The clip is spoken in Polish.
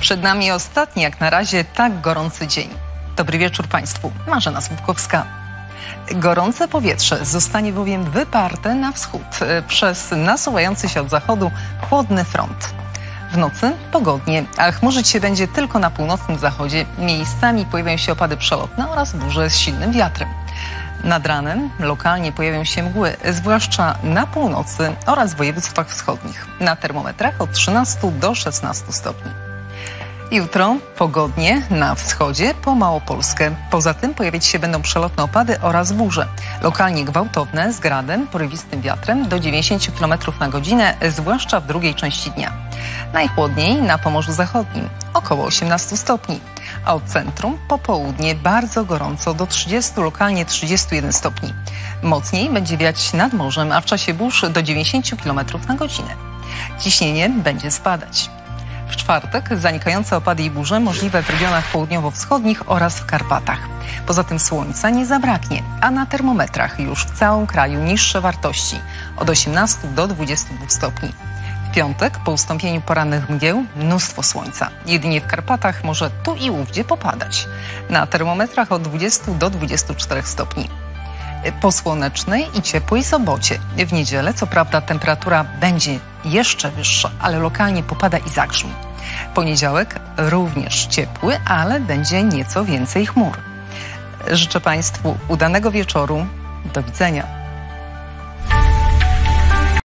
Przed nami ostatni, jak na razie, tak gorący dzień. Dobry wieczór Państwu. Marzena Słupkowska. Gorące powietrze zostanie bowiem wyparte na wschód przez nasuwający się od zachodu chłodny front. W nocy pogodnie, a chmurzyć się będzie tylko na północnym zachodzie. Miejscami pojawią się opady przelotne oraz burze z silnym wiatrem. Nad ranem lokalnie pojawią się mgły, zwłaszcza na północy oraz w województwach wschodnich. Na termometrach od 13 do 16 stopni. Jutro pogodnie na wschodzie po Małopolskę. Poza tym pojawiać się będą przelotne opady oraz burze. Lokalnie gwałtowne z gradem, porywistym wiatrem do 90 km na godzinę, zwłaszcza w drugiej części dnia. Najchłodniej na Pomorzu Zachodnim, około 18 stopni. A od centrum po południe bardzo gorąco do 30, lokalnie 31 stopni. Mocniej będzie wiać nad morzem, a w czasie burz do 90 km na godzinę. Ciśnienie będzie spadać. W czwartek zanikające opady i burze możliwe w regionach południowo-wschodnich oraz w Karpatach. Poza tym słońca nie zabraknie, a na termometrach już w całym kraju niższe wartości od 18 do 22 stopni. W piątek po ustąpieniu porannych mgieł mnóstwo słońca. Jedynie w Karpatach może tu i ówdzie popadać. Na termometrach od 20 do 24 stopni. Po słonecznej i ciepłej sobocie. W niedzielę co prawda temperatura będzie jeszcze wyższa, ale lokalnie popada i zagrzmi. Poniedziałek również ciepły, ale będzie nieco więcej chmur. Życzę Państwu udanego wieczoru. Do widzenia.